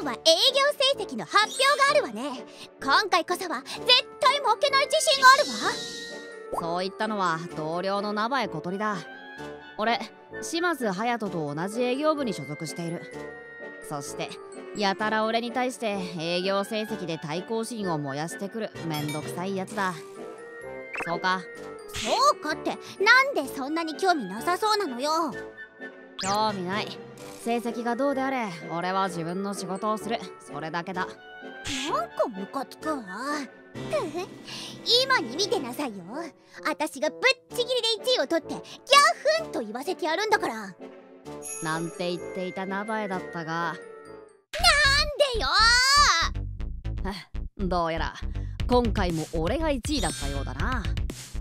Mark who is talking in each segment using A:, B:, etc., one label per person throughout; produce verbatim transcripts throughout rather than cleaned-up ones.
A: 日は営業成績の発表があるわね。今回こそは絶対負けない自信があるわ。
B: そう言ったのは同僚の名前小鳥だ。俺島津隼人と同じ営業部に所属している。そしてやたら俺に対して営業成績で対抗心を燃やしてくるめんどくさいやつだ。そうか。
A: そうかってなんでそんなに興味なさそうなのよ。
B: 興味ない。成績がどうであれ俺は自分の仕事をする、それだけだ。
A: なんかムカつくわ。今に見てなさいよ。私がぶっちぎりでいちいを取ってギャフンと言わせてやるんだから。
B: なんて言っていた名前だったが、
A: なんでよ
B: ーどうやら今回も俺がいちいだったようだな。
A: カッチ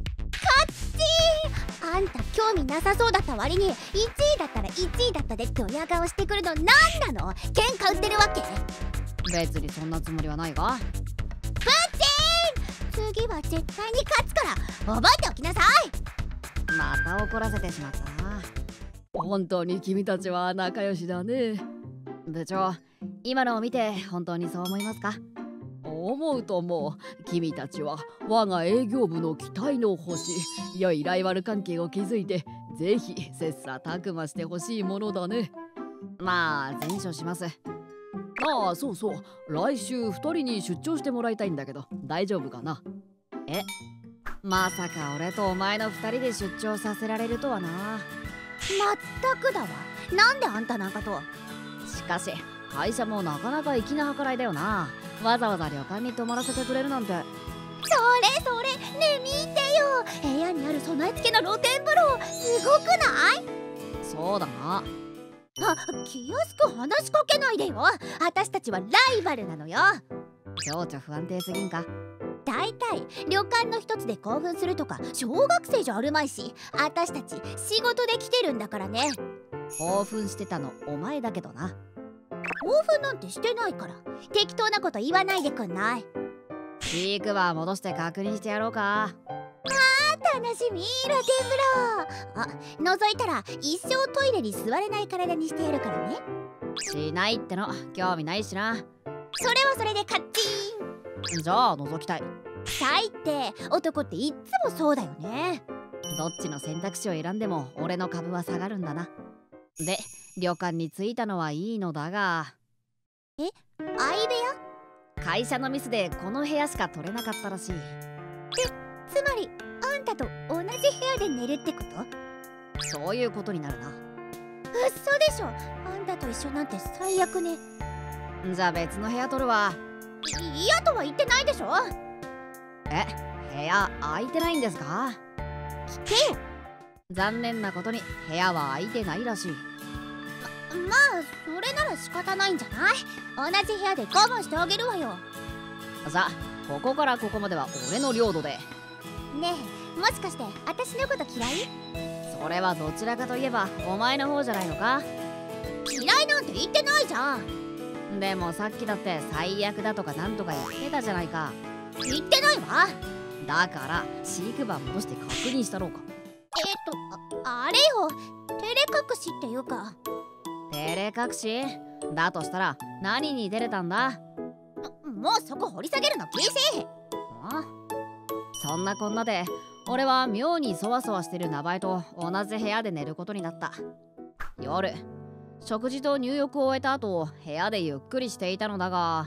A: ー、あんた興味なさそうだった割にいちいだったらいちいだったでドヤ顔してくるのなんなの。喧嘩売ってるわけ？
B: 別にそんなつもりはないが。
A: ブッチーン、次は絶対に勝つから覚えておきなさい。
B: また怒らせてしまったな。本当に君たちは仲良しだね。部長、今のを見て本当にそう思いますか？思うとも、君たちは我が営業部の期待の星。良いライバル関係を築いてぜひ切磋琢磨してほしいものだね。まあ善処します。ああ、そうそう、来週ふたりに出張してもらいたいんだけど大丈夫かな？え、まさか俺とお前のふたりで出張させられるとはな。
A: まったくだわ。なんであんたなんかと。
B: しかし会社もなかなか粋な計らいだよな。わざわざ旅館に泊まらせてくれるなんて。
A: それそれ、ねえ見てよ、部屋にある備え付けの露天風呂すごくない？
B: そうだな。
A: あ、気安く話しかけないでよ。私たちはライバルなのよ。
B: 情緒不安定すぎんか？
A: だいたい旅館の一つで興奮するとか小学生じゃあるまいし、私たち仕事で来てるんだからね。
B: 興奮してたのお前だけどな。
A: 興奮なんてしてないから適当なこと言わないでくんない？
B: シークバー戻して確認してやろうか。
A: あ、楽しみ。露天風呂、あ、覗いたら一生トイレに座れない体にしてやるからね。
B: しないっての、興味ないしな。
A: それはそれでカッチーン。
B: じゃあ覗きたい。
A: 最低、男っていっつもそうだよね。
B: どっちの選択肢を選んでも俺の株は下がるんだな。で、旅館に着いたのはいいのだが。
A: え、相部屋？
B: 会社のミスでこの部屋しか取れなかったらしい。
A: つまりあんたと同じ部屋で寝るってこと？
B: そういうことになるな。
A: 嘘でしょ。あんたと一緒なんて最悪ね。
B: じゃあ別の部屋取るわ。
A: 嫌とは言ってないでしょ。
B: え、部屋空いてないんですか？
A: 聞けよ。
B: 残念なことに部屋は空いてないらしい。
A: ま、まあそれなら仕方ないんじゃない？同じ部屋で我慢してあげるわよ。
B: さあ、ここからここまでは俺の領土で。
A: ねえ、もしかして私のこと嫌い？
B: それはどちらかといえばお前の方じゃないのか？
A: 嫌いなんて言ってないじゃん。
B: でもさっきだって最悪だとかなんとか言ってたじゃないか。
A: 言ってないわ。
B: だから飼育バー戻して確認したろうか。
A: えっと あ, あれよ、照れ隠しっていうか。
B: 照れ隠しだとしたら何に出れたんだ？
A: もうそこ掘り下げるの禁止。
B: あ、そんなこんなで俺は妙にそわそわしてる名前と同じ部屋で寝ることになった。夜食事と入浴を終えた後部屋でゆっくりしていたのだが、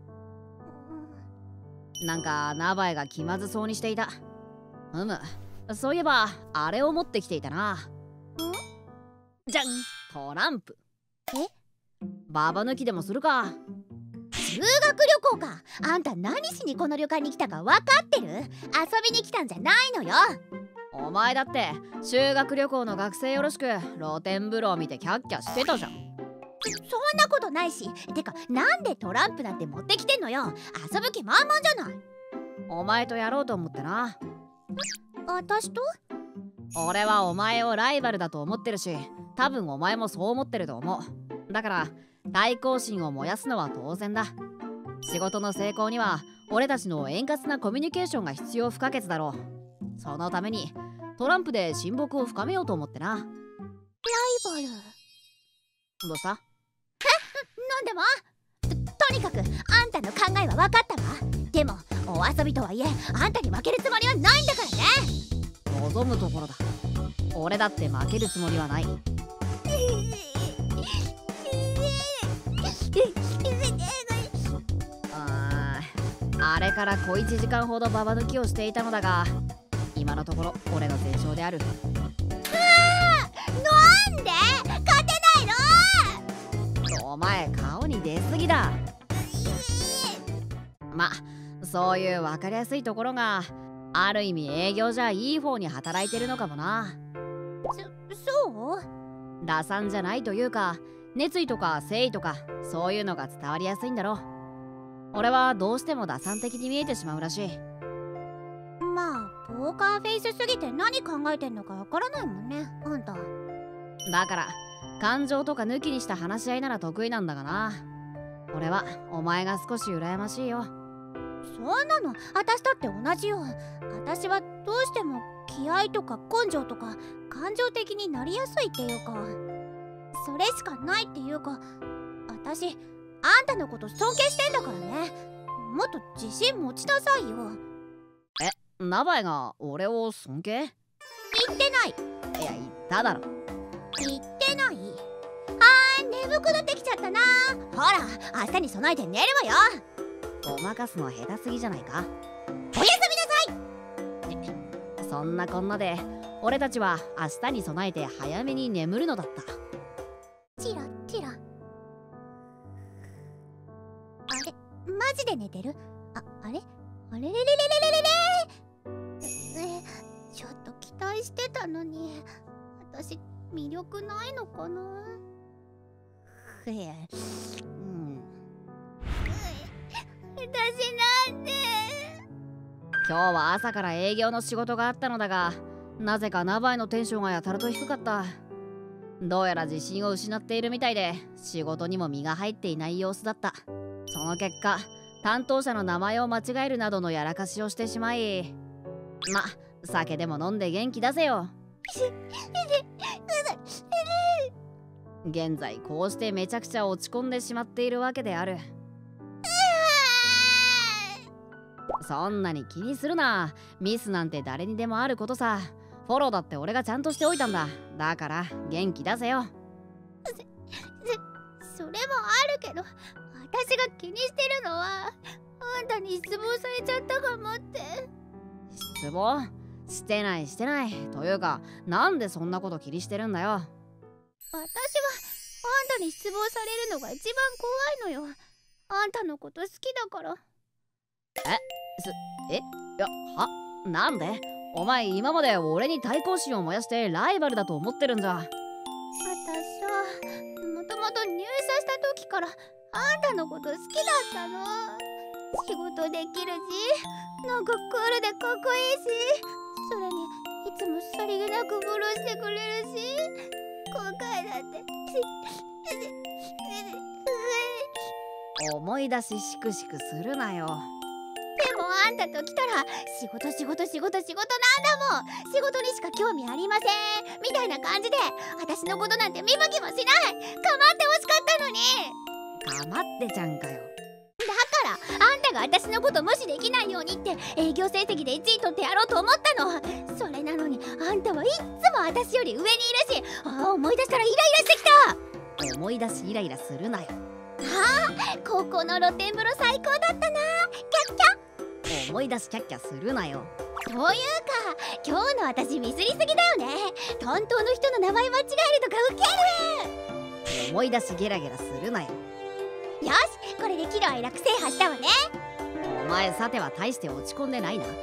B: なんか名前が気まずそうにしていた。うむ、そういえばあれを持ってきていたな。んじゃん、トランプ。
A: え、
B: ババ抜きでもするか。
A: 修学旅行か。あんた何しにこの旅館に来たか分かってる？遊びに来たんじゃないのよ。
B: お前だって修学旅行の学生よろしく露天風呂を見てキャッキャしてたじゃん。
A: そんなことないし。てかなんでトランプなんて持ってきてんのよ。遊ぶ気満々じゃない。
B: お前とやろうと思ってな。
A: 私と？
B: 俺はお前をライバルだと思ってるし、多分お前もそう思ってると思う。だから対抗心を燃やすのは当然だ。仕事の成功には俺たちの円滑なコミュニケーションが必要不可欠だろう。そのためにトランプで親睦を深めようと思ってな。ライ
A: バル？
B: どうした？
A: え、なんでも？ たの考えは分かったわ。でもお遊びとはいえあんたに負けるつもりはないんだからね。
B: 望むところだ。俺だって負けるつもりはない。あーあれから小いちじかんほどババ抜きをしていたのだが、今のところ俺の全勝である。
A: なんで勝てないの？
B: お前顔に出すぎだ。ま、そういう分かりやすいところがある意味営業じゃいい方に働いてるのかもな。
A: そそう？
B: 打算じゃないというか、熱意とか誠意とかそういうのが伝わりやすいんだろ。俺はどうしても打算的に見えてしまうらしい。
A: まあポーカーフェイスすぎて何考えてんのかわからないもんね、あんた。
B: だから感情とか抜きにした話し合いなら得意なんだがな。俺はお前が少し羨ましいよ。
A: そんなの私だって同じよ。私はどうしても気合とか根性とか感情的になりやすいっていうか、それしかないっていうか、私あんたのこと尊敬してんだからね。もっと自信持ちなさいよ。
B: え、ナバエが俺を尊敬？
A: 言ってない。
B: いや、言っただろ。
A: 言ってない。あー、眠くなってきちゃったな。ほら明日に備えて寝るわよ。
B: ごまかすの下手すぎじゃないか。
A: おやすみなさい。
B: そんなこんなで俺たちは明日に備えて早めに眠るのだった。
A: チラチラ。あれ、マジで寝てる？あ、あれあれれれれれれれれれ。ちょっと期待してたのに、私魅力ないのかな。
B: へえ、うん。
A: 私なんで。
B: 今日は朝から営業の仕事があったのだが、なぜかナバエのテンションがやたらと低かった。どうやら自信を失っているみたいで、仕事にも身が入っていない様子だった。その結果、担当者の名前を間違えるなどのやらかしをしてしまい、ま、酒でも飲んで元気出せよ。現在こうしてめちゃくちゃ落ち込んでしまっているわけである。そんなに気にするな。ミスなんて誰にでもあることさ。フォローだって俺がちゃんとしておいたんだ。だから元気出せよ。
A: そそれもあるけど、私が気にしてるのはあんたに失望されちゃったかもって。
B: 失望してないしてない。というか、なんでそんなこと気にしてるんだよ。
A: 私はあんたに失望されるのが一番怖いのよ。あんたのこと好きだから。
B: えすえいやはなんでお前今まで俺に対抗心を燃やしてライバルだと思ってるんじゃ。
A: 私さ、もともと入社した時からあんたのこと好きだったの。仕事できるし、なんかクールでかっこいいし、それにいつもさりげなくフォローしてくれるし、今回だって
B: 思い出ししくしくするなよ。
A: でもあんたと来たら仕事仕事仕事仕事なんだもん。仕事にしか興味ありませんみたいな感じで、私のことなんて見向きもしない。構ってほしかったのに。
B: かまってちゃんかよ。
A: だからあんたが私のこと無視できないようにって営業成績でいちい取ってやろうと思ったの。それなのにあんたはいっつも私より上にいるし、ああ思い出したらイライラしてきた。
B: 思い出しイライラするなよ。
A: ああ、高校の露天風呂最高だったな。キャッキャ。
B: 思い出しキャッキャするなよ。
A: そういうか、今日の私ミスりすぎだよね。担当の人の名前間違えるとかウケる。
B: 思い出しゲラゲラするなよ。
A: よし、これで喜怒哀楽制覇したわね。
B: お前さては大して落ち込んでないな。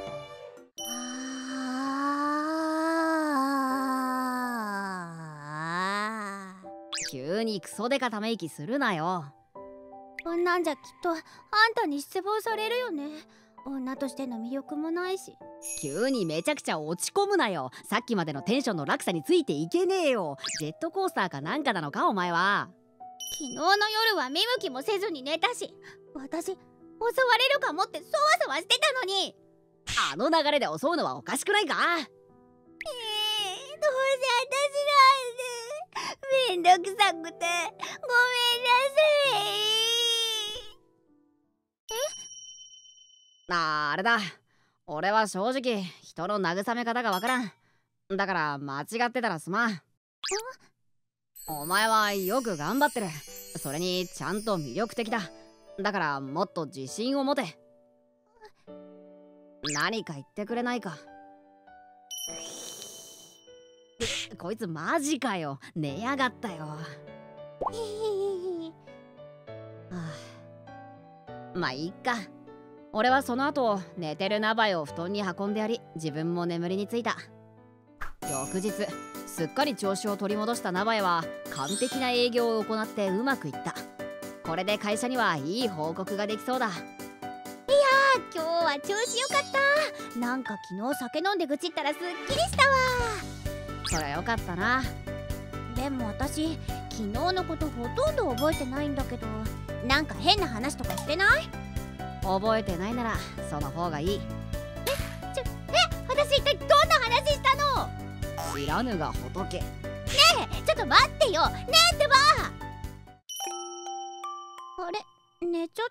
A: あ
B: 急にクソデカため息するなよ。
A: こんなんじゃきっとあんたに失望されるよね。女としての魅力もないし。
B: 急にめちゃくちゃ落ち込むなよ。さっきまでのテンションの落差についていけねえよ。ジェットコースターかなんかなのかお前は。
A: 昨日の夜は見向きもせずに寝たし、私襲われるかもってそわそわしてたのに。
B: あの流れで襲うのはおかしくないか。
A: えー、どうせ私なんでめんどくさくてごめんなさい。
B: あーあれだ、俺は正直人の慰め方がわからん。だから間違ってたらすまん。お前はよく頑張ってる。それにちゃんと魅力的だ。だからもっと自信を持て。何か言ってくれないか。こいつマジかよ、寝やがったよ。はあ、まあいいか。俺はその後寝てるナバイを布団に運んでやり、自分も眠りについた。翌日すっかり調子を取り戻したナバイは完璧な営業を行ってうまくいった。これで会社にはいい報告ができそうだ。
A: いやー、今日は調子よかった。なんか昨日酒飲んで愚痴ったらすっきりしたわ。
B: そりゃよかったな。
A: でも私昨日のことほとんど覚えてないんだけど、なんか変な話とかしてない？
B: 覚えてないならその方がいい。
A: え、ちょ、え、私一体どんな話したの？
B: 知らぬが仏。ね
A: え、ちょっと待ってよ。ねえってば。あれ、寝ちゃった？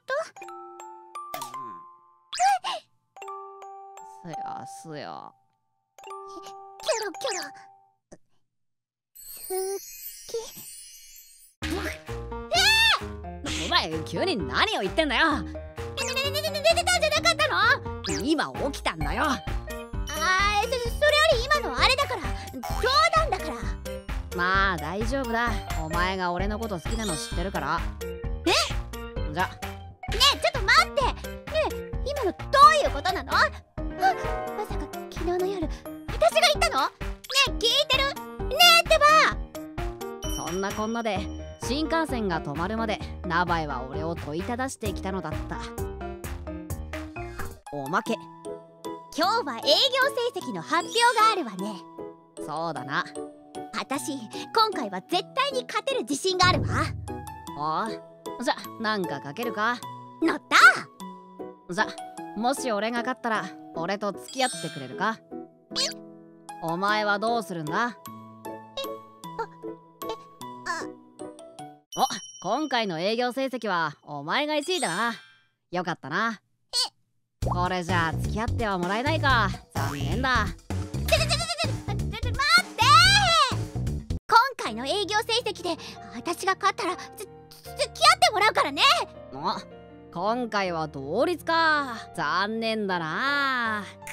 B: すやすや。
A: キョロキョロ。
B: お前急に何を言ってんだよ。
A: ねねねねね寝てたんじゃなかったの？
B: 今起きたんだよ。
A: あー、そ、それより今のあれだから、冗談だから。
B: まあ大丈夫だ。お前が俺のこと好きなの知ってるから。
A: え？
B: じゃ。
A: ねえ、ちょっと待って。ねえ、今のどういうことなの？あ、まさか昨日の夜私が言ったの？ねえ、聞いてる？ねえってば。
B: そんなこんなで新幹線が止まるまでナバイは俺を問いただしてきたのだった。おまけ、
A: 今日は営業成績の発表があるわね。
B: そうだな。
A: 私今回は絶対に勝てる自信があるわ。
B: おう、じゃなんかかけるか。
A: 乗った。
B: じゃもし俺が勝ったら俺と付き合ってくれるか。お前はどうするんだ。お、今回の営業成績はお前がいちいだな。よかったな。これじゃあ付き合ってはもらえないか。残念だ。
A: ちょちょちょちょちょちょ待って。今回の営業成績で私が勝ったらつ付き合ってもらうからね。
B: お、今回は同率か。残念だな。